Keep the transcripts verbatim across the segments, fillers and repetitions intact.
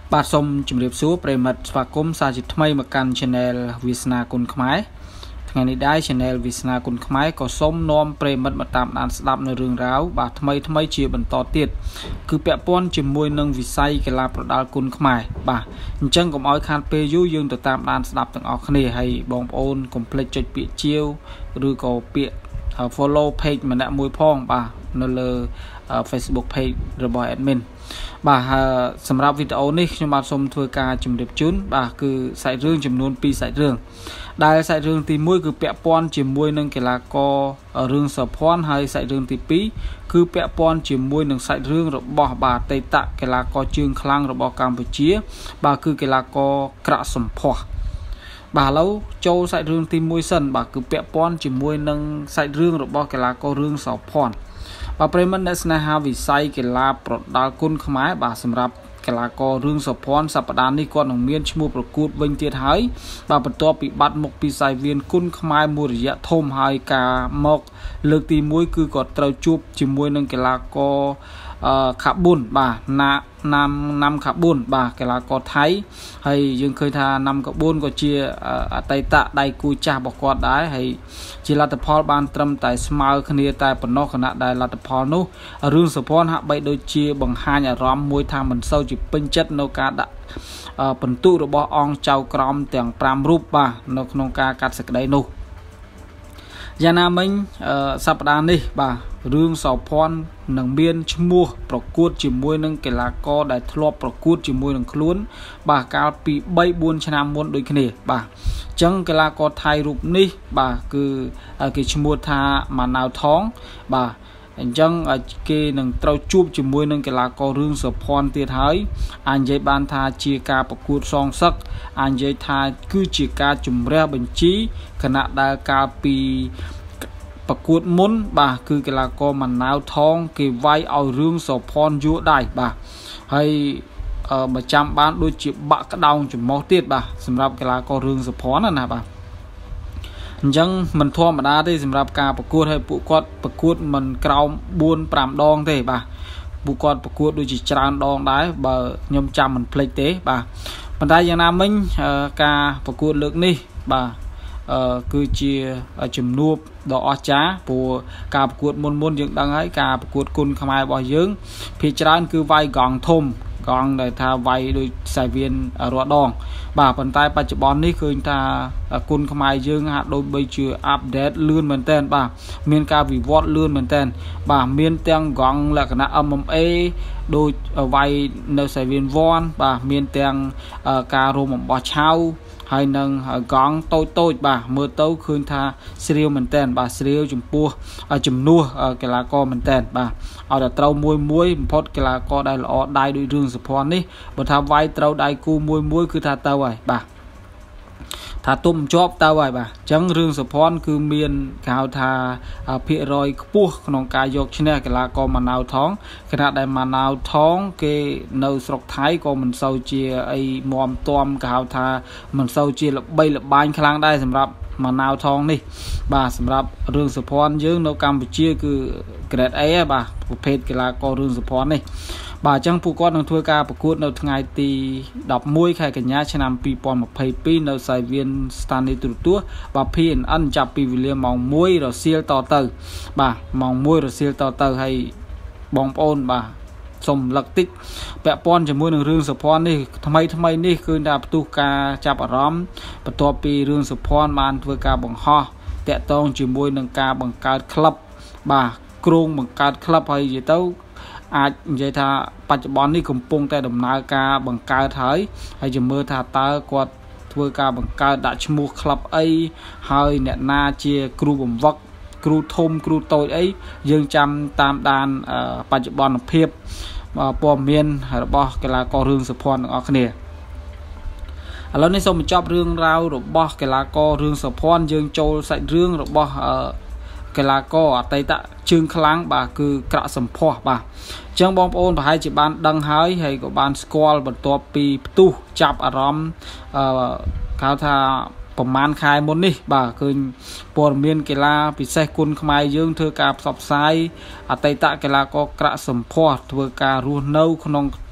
បាទសូមជម្រាបសួរប្រិមិត្តស្វាគមន៍សាជាថ្មីមកកាន់ Channel វាសនាគុណខ្មែរថ្ងៃនេះដែរ Channel វាសនាគុណខ្មែរក៏សូមនាំប្រិមិត្តមកតាមដានស្ដាប់នៅរឿងរ៉ាវបាទថ្មីថ្មីជាបន្តទៀតគឺពាក់ព័ន្ធជាមួយនឹងវិស័យកីឡាប្រដាល់គុណខ្មែរបាទអញ្ចឹងកុំឲ្យខាតពេលយូរយើងទៅតាមដានស្ដាប់ទាំងអស់គ្នាហើយបងប្អូនកុំភ្លេចចុចពាក្យជាវឬក៏ពាក្យ follow page ម្នាក់មួយផងបាទនៅលើ Facebook page របស់ admin បាទសម្រាប់វីដេអូនេះខ្ញុំបាទសូមធ្វើការជម្រាបជូនបាទគឺសាច់រឿងចំនួនពីរសាច់រឿងដែលសាច់រឿងទីមួយគឺពាក់ព័ន្ធជាមួយនឹងកីឡាកររឿងសភ័ណ្ឌហើយសាច់រឿងទីពីរគឺពាក់ព័ន្ធជាមួយនឹងសាច់រឿងរបស់បាទអតីតកីឡាករជើងខ្លាំងរបស់កម្ពុជាបាទគឺកីឡាករក្រាក់សំភ័សបាទឥឡូវចូលសាច់រឿងទីមួយសិនបាទគឺពាក់ព័ន្ធជាមួយនឹងសាច់រឿងរបស់កីឡាកររឿងសភ័ណ្ឌបាទប្រិមត្តអ្នកស្នេហាវិស័យកីឡាប្រដាល់គុណខ្មែរបាទសម្រាប់កីឡាកររឿងសភ័ណ្ឌសប្តាហ៍នេះគាត់នឹងមានឈ្មោះប្រកួតវិញទៀតហើយបាទបន្ទាប់ពីបាត់មុខពីសាយវានគុណខ្មែរមួយរយៈធំហើយការមកលើកទីមួយគឺគាត់ត្រូវជួបជាមួយនឹងកីឡាករអឺខាប៊ុនបាទណាណាំណាំខាប៊ុនបាទកីឡាករថៃហើយយើងឃើញថាណាំខាប៊ុនក៏ជាអតីតដៃគូចាស់របស់គាត់ដែរហើយជាលទ្ធផលបានត្រឹមតែស្មើគ្នាតែប៉ុណ្ណោះខណៈដែលលទ្ធផលនោះរឿងសភ័ណ្ឌហាក់បីដូចជាបង្ហាញអារម្មណ៍មួយថាមិនសូវជាពេញចិត្តនៅការដាក់បន្ទុករបស់អង្គចៅក្រមទាំងប្រាំរូបបាទនៅក្នុងការកាត់សេចក្តីនោះយ៉ាងណាមិញសប្តាហ៍នេះបាទរឿងសោភ័ណ្ឌនឹងមានឈ្មោះប្រកួតជាមួយនឹងកីឡាករដែលធ្លាប់ប្រកួតជាមួយនឹងខ្លួនបាទកាលពីបីបួនឆ្នាំមុនដូចគ្នាបាទអញ្ចឹងកីឡាករថៃរូបនេះបាទគឺគេឈ្មោះថាម៉ាណាវថងបាទអញ្ចឹងគេនឹងត្រូវជួបជាមួយនឹងកីឡាកររឿងសភ័ណ្ឌទៀតហើយអាចនិយាយបានថាជាការប្រកួតសងសឹកអាចនិយាយថាគឺជាការជំរះបញ្ជីគណៈដែលកាលពីប្រកួតមុនបាទគឺកីឡាករម៉ាណាវថងគេវាយឲ្យរឿងសភ័ណ្ឌយួរដៃបាទហើយបើចាំបានដូចជាបាក់ក្តោងច្រមុះទៀតបាទសម្រាប់កីឡាកររឿងសភ័ណ្ឌណាបាទអញ្ចឹងមិនធម្មតាទេសម្រាប់ការប្រកួតហើយពួកគាត់ប្រកួតមិនក្រោមបួនប្រាំដងទេបាទពួកគាត់ប្រកួតដូចជាច្រើនដងដែរបើខ្ញុំចាំមិនភ្លេចទេបាទប៉ុន្តែយ៉ាងណាមិញការប្រកួតលើកនេះបាទអឺគឺជាជំនួបដ៏អស្ចារ្យព្រោះការប្រកួតមុនមុនយើងដឹងហើយការប្រកួតគុណខ្មែររបស់យើងភាគច្រើនគឺវាយកង់ធំកង់ដែលថាវាយដោយសាយវៀនរាល់ដងបាទប៉ុន្តែបច្ចុប្បន្ននេះឃើញថាគុណខ្មែរយើងហាក់ដូចបីជាអាប់ដេតលឿនមែនតើបាទមានការវិវត្តលឿនមែនតើបាទមានទាំងកង់លក្ខណៈ em em a ដូចវាយនៅសាយវៀនវ៉ាន់បាទមានទាំងការរួមអំបោះឆៅហើយនឹងកង់តូចតូចបាទមើលទៅឃើញថាស្រាវមែនតើបាទស្រាវចំពោះចំនួនកីឡាករមែនតើបាទឲ្យតែត្រូវមួយមួយបំផុតកីឡាករដែលល្អដៃដោយរឿងសភ័ណ្ឌនេះបើថាវាយត្រូវដៃគូមួយមួយគឺថាទៅហើយបាទថាទុំជាប់ទៅហើយបាទអញ្ចឹងរឿងសភ័ណ្ឌគឺមានគេហៅថាភាគរយខ្ពស់ក្នុងការយកឈ្នះកីឡាករម៉ាណាវថងខណៈដែលម៉ាណាវថងគេនៅស្រុកថៃក៏មិនសូវជាអីមាំទាំគេហៅថាមិនសូវជាល្បីល្បាញខ្លាំងដែរសម្រាប់ម៉ាណាវថងនេះបាទសម្រាប់រឿងសភ័ណ្ឌយើងនៅកម្ពុជាគឺ grade A បាទប្រភេទកីឡាកររឿងសភ័ណ្ឌនេះបាទអញ្ចឹងពួកគាត់នឹងធ្វើការប្រកួតនៅថ្ងៃទីដប់មួយខែកញ្ញាឆ្នាំពីរពាន់ម្ភៃពីរនៅសាយវៀនស្ថានីយទូរទស្សន៍បាទ P N N ចាប់ពីវេលាម៉ោងមួយរសៀលតទៅបាទម៉ោងមួយរសៀលតទៅហើយបងប្អូនបាទសូមលឹកតិចពាក់ព័ន្ធជាមួយនឹងរឿងសភ័ណ្ឌនេះថ្មីថ្មីនេះគឺថាផ្ទុះការចាប់អារម្មណ៍បន្ទាប់ពីរឿងសភ័ណ្ឌបានធ្វើការបង្ហោះតាក់ទងជាមួយនឹងការបង្កើតក្លឹបបាទគ្រោងបង្កើតក្លឹបហើយនិយាយទៅអាចនិយាយថាបច្ចុប្បន្ននេះកំពុងតែដំណើរការបង្កើតហើយហើយจะមើលថាតើគាត់ធ្វើការបង្កើតដាក់ឈ្មោះក្លឹបអីហើយអ្នកណាជាគ្រូបង្វឹកគ្រូធំគ្រូតូចអីយើងចាំតាមដានបច្ចុប្បន្នភាពព័ត៌មានរបស់កីឡាកររឿងសភ័ណ្ឌទាំងអស់គ្នាឥឡូវនេះសូមបញ្ចប់រឿងរ៉ាវរបស់កីឡាកររឿងសភ័ណ្ឌយើងចូលសាច់រឿងរបស់កីឡាករអតីតជើងខ្លាំងបាទគឺក្រាក់សំភ័សបាទអញ្ចឹងបងប្អូនប្រហែលជាបានដឹងហើយហើយក៏បានស្គាល់បន្ទាប់ពីផ្ទុះចាប់អារម្មណ៍អឺគេហៅថាប្រហែលខែមុននេះបាទឃើញព័ត៌មានកីឡាពិសេសគុណខ្មែរយើងធ្វើការផ្សព្វផ្សាយអតីតកីឡាករក្រាក់សំភ័សធ្វើការរស់នៅក្នុង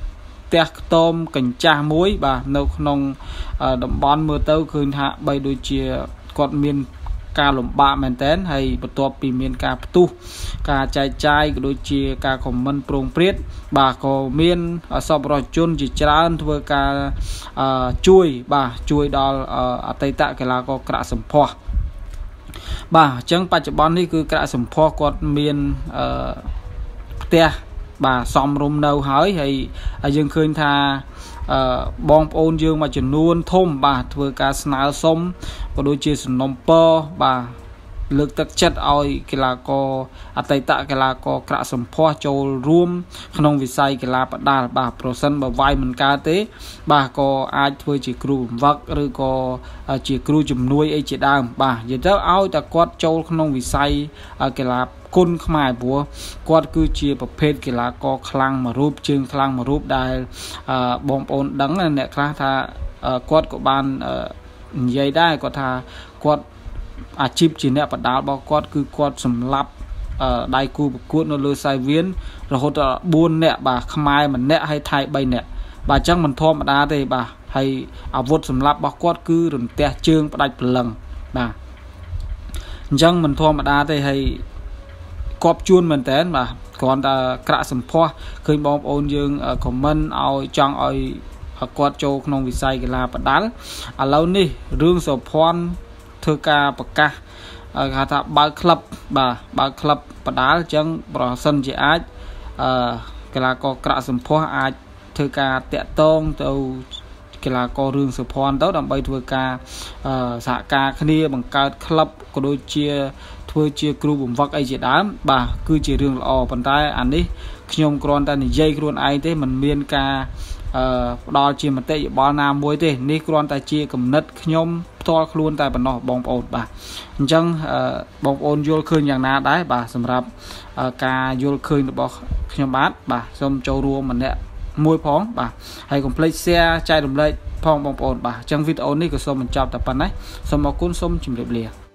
ផ្ទះខ្ទមកញ្ចាស់មួយបាទនៅក្នុងតំបន់មើលទៅឃើញថាបីដូចជាគាត់មានការលំបាកមែនតើហើយបន្ទាប់ពីមានការផ្ទុះការចែកចាយក៏ដូចជាការខមមិនប្រងព្រាតបាទក៏មានសប្បុរសជនជាច្រើនធ្វើការជួយបាទជួយដល់អតីតកីឡាករក្រាក់សំផស្សបាទអញ្ចឹងបច្ចុប្បន្ននេះគឺក្រាក់សំផស្សគាត់មានអឺផ្ទះបាទសំរុំនៅហើយហើយយើងឃើញថាអឺបងប្អូនយើងមួយចំនួនធំបាទធ្វើការស្នើសុំក៏ដូចជាសំណុំពរបាទលើកទឹកចិត្តឲ្យកីឡាករអតីតកីឡាករក្រាក់សំផស្សចូលរួមក្នុងវិស័យកីឡាផ្ដាល់បាទប្រសិនបើវាយមិនកើតទេបាទក៏អាចធ្វើជាគ្រូបង្វឹកឬក៏ជាគ្រូជំនួយអីជាដើមបាទនិយាយទៅឲ្យតែគាត់ចូលក្នុងវិស័យកីឡាគុនខ្មែរព្រោះគាត់គឺជាប្រភេទកីឡាករខ្លាំងមួយរូបជើងខ្លាំងមួយរូបដែលបងប្អូនដឹងអ្នកខ្លះថាគាត់ក៏បាននិយាយដែរគាត់ថាគាត់អាជីពជាអ្នកបដាល់របស់គាត់គឺគាត់សម្លាប់ដៃគូប្រកួតនៅលើសាយវៀនរហូតដល់បួននាក់បាទខ្មែរម្នាក់ហើយថៃបីនាក់បាទអញ្ចឹងមិនធម្មតាទេបាទហើយអាវុធសម្លាប់របស់គាត់គឺរន្ទះជើងផ្ដាច់ព្រលឹងបាទអញ្ចឹងមិនធម្មតាទេហើយគប់ជួនមែនតើបាទគ្រាន់តែក្រាក់សំផស្សឃើញបងប្អូនយើងខមមិនឲ្យចង់ឲ្យគាត់ចូលក្នុងវិស័យកីឡាផ្ដាល់ឥឡូវនេះរឿងសុភ័ណ្ឌធ្វើការប្រកាសគេថាបើកក្លឹបបាទបើកក្លឹបផ្ដាល់អញ្ចឹងប្រសិនជាអាចអឺកីឡាករក្រាក់សំផស្សអាចធ្វើការតាក់ទងទៅកីឡាកររឿងសុភ័ណ្ឌទៅដើម្បីធ្វើការសហការគ្នាបង្កើតក្លឹបក៏ដូចជាធ្វើជាគ្រូបង្វឹកអីជាដើមបាទគឺជារឿងល្អប៉ុន្តែអានេះខ្ញុំគ្រាន់តែនិយាយខ្លួនឯងទេមិនមានការអឺផ្ដល់ជាមតិយោបល់ណាមួយទេនេះគ្រាន់តែជាគំនិតខ្ញុំផ្ទាល់ខ្លួនតែប៉ុណ្ណោះបងប្អូនបាទអញ្ចឹងបងប្អូនយល់ឃើញយ៉ាងណាដែរបាទសម្រាប់ការយល់ឃើញរបស់ខ្ញុំបាទបាទសូមចូលរួមម្នាក់មួយផងបាទហើយកុំភ្លេច share ចែករំលែកផងបងប្អូនបាទអញ្ចឹងវីដេអូនេះក៏សូមបញ្ចប់តែប៉ុណ្ណេះសូមអរគុណសូមជម្រាបលា